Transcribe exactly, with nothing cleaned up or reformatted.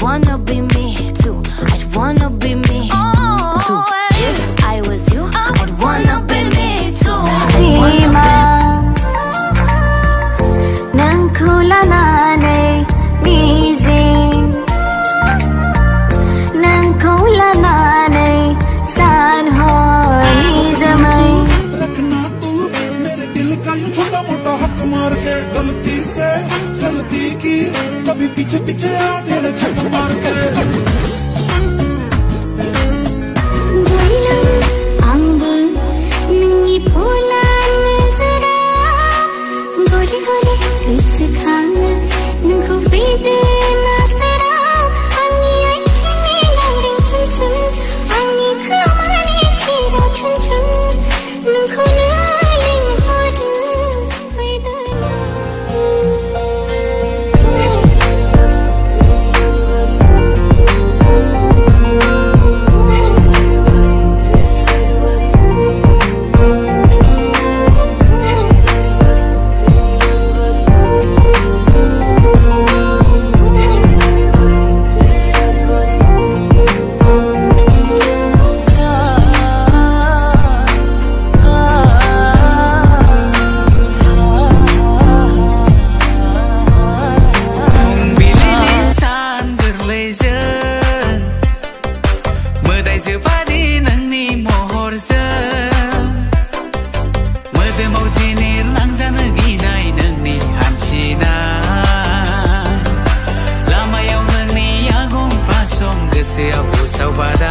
wanna be me too. I'd wanna be me too. If I was you, I'd wanna be me too. Sima nang kulananay mizing nang kulananay san horny zamay. रखना तू मेरे दिल का यूं छोटा मोटा हक मार के, गलती से गलती की कभी पीछे पीछे आ तेरे छक मार के. Siapa sahabat